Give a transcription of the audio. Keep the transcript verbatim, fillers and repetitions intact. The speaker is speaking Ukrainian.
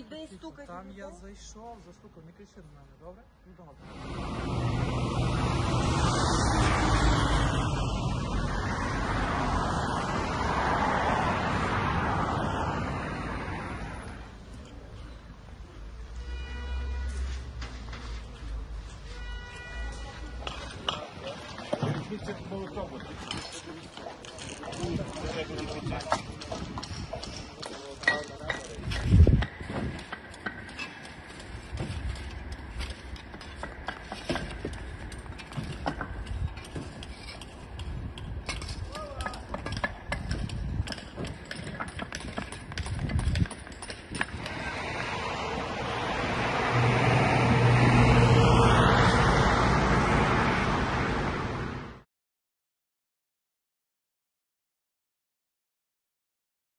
йди стукай. Там я зайшов, застукав, не кричи на мене, добре? Ну добре. Молоток.